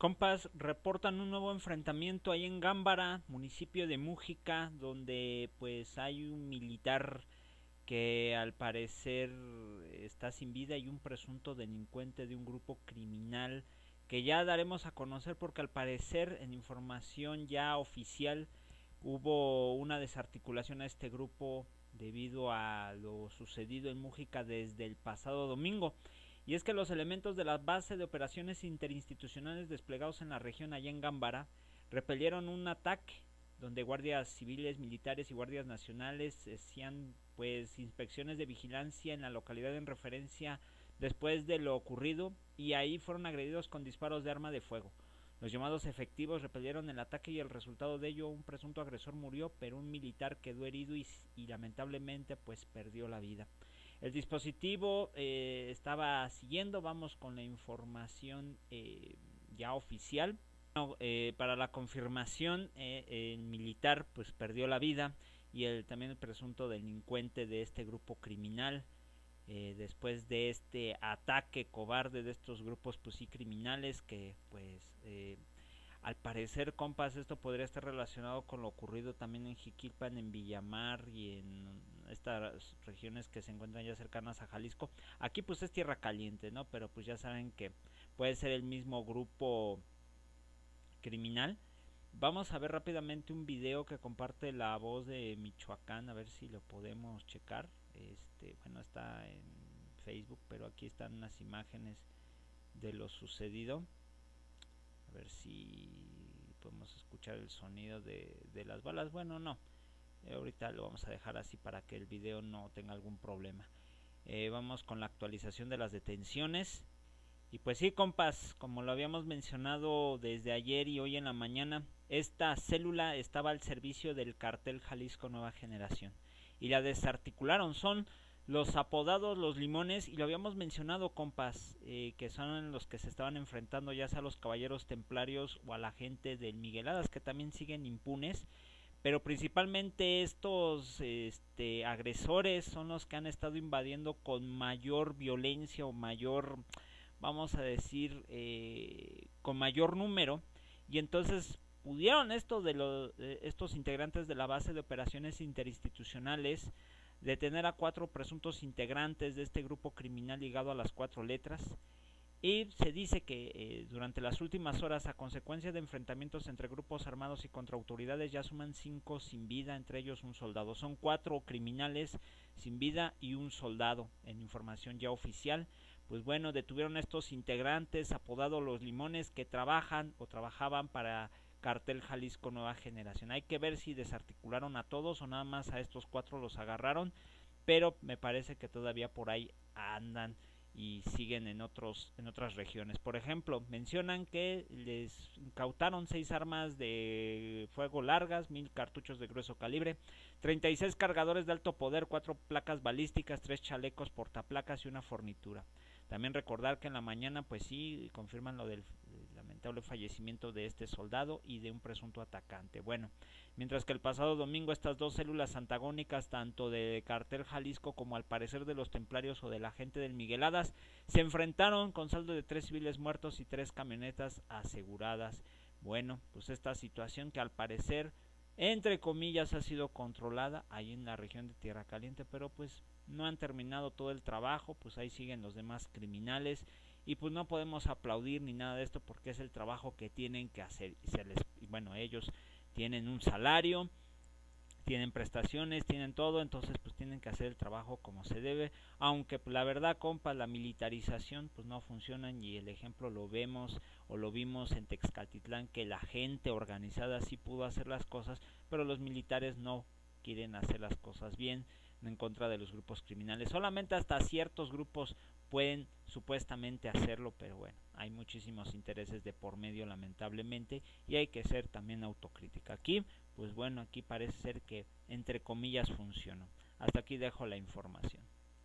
Compas reportan un nuevo enfrentamiento ahí en Gámbara, municipio de Mújica, donde pues hay un militar que al parecer está sin vida y un presunto delincuente de un grupo criminal que ya daremos a conocer porque al parecer en información ya oficial hubo una desarticulación a este grupo debido a lo sucedido en Mújica desde el pasado domingo. Y es que los elementos de la base de operaciones interinstitucionales desplegados en la región allá en Gámbara repelieron un ataque donde guardias civiles, militares y guardias nacionales hacían pues inspecciones de vigilancia en la localidad en referencia después de lo ocurrido, y ahí fueron agredidos con disparos de arma de fuego. Los llamados efectivos repelieron el ataque y el resultado de ello, un presunto agresor murió, pero un militar quedó herido y lamentablemente pues perdió la vida. El dispositivo estaba siguiendo, vamos con la información ya oficial. Para la confirmación, el militar pues perdió la vida y también el presunto delincuente de este grupo criminal. Después de este ataque cobarde de estos grupos pues sí criminales que pues al parecer, compas, esto podría estar relacionado con lo ocurrido también en Jiquilpan, en Villamar y en estas regiones que se encuentran ya cercanas a Jalisco. Aquí pues es tierra caliente, ¿no? Pero pues ya saben que puede ser el mismo grupo criminal. Vamos a ver rápidamente un video que comparte La Voz de Michoacán, a ver si lo podemos checar. Bueno, está en Facebook, pero aquí están unas imágenes de lo sucedido. A ver si podemos escuchar el sonido de las balas. Bueno, no. Ahorita lo vamos a dejar así para que el video no tenga algún problema. Vamos con la actualización de las detenciones. Y pues sí, compas, como lo habíamos mencionado desde ayer y hoy en la mañana, esta célula estaba al servicio del cartel Jalisco Nueva Generación y la desarticularon. Son los apodados Los Limones, y lo habíamos mencionado, compas, que son los que se estaban enfrentando ya sea a los caballeros templarios o a la gente del Migueladas, que también siguen impunes. Pero principalmente estos agresores son los que han estado invadiendo con mayor violencia o mayor, vamos a decir, con mayor número. Y entonces pudieron estos integrantes de la base de operaciones interinstitucionales detener a 4 presuntos integrantes de este grupo criminal ligado a las 4 letras. Y se dice que durante las últimas horas, a consecuencia de enfrentamientos entre grupos armados y contra autoridades, ya suman 5 sin vida, entre ellos un soldado. Son 4 criminales sin vida y un soldado, en información ya oficial. Pues bueno, detuvieron a estos integrantes apodados Los Limones, que trabajan o trabajaban para Cartel Jalisco Nueva Generación. Hay que ver si desarticularon a todos o nada más a estos 4 los agarraron, pero me parece que todavía por ahí andan y siguen en otras regiones. Por ejemplo, mencionan que les incautaron 6 armas de fuego largas, 1000 cartuchos de grueso calibre, 36 cargadores de alto poder, 4 placas balísticas, 3 chalecos portaplacas y una fornitura. También recordar que en la mañana pues sí confirman lo del lamentable fallecimiento de este soldado y de un presunto atacante. Bueno, mientras que el pasado domingo estas dos células antagónicas, tanto de Cartel Jalisco como al parecer de los templarios o de la gente del Migueladas, se enfrentaron con saldo de 3 civiles muertos y 3 camionetas aseguradas. Bueno, pues esta situación que al parecer, entre comillas, ha sido controlada ahí en la región de Tierra Caliente, pero pues no han terminado todo el trabajo, pues ahí siguen los demás criminales y pues no podemos aplaudir ni nada de esto porque es el trabajo que tienen que hacer y bueno, ellos tienen un salario, tienen prestaciones, tienen todo, entonces pues tienen que hacer el trabajo como se debe, aunque pues, la verdad, compa, la militarización pues no funciona, y el ejemplo lo vemos o lo vimos en Texcaltitlán, que la gente organizada sí pudo hacer las cosas, pero los militares no quieren hacer las cosas bien en contra de los grupos criminales. Solamente hasta ciertos grupos pueden supuestamente hacerlo, pero bueno, hay muchísimos intereses de por medio, lamentablemente, y hay que ser también autocrítica. Aquí, pues bueno, aquí parece ser que entre comillas funcionó. Hasta aquí dejo la información.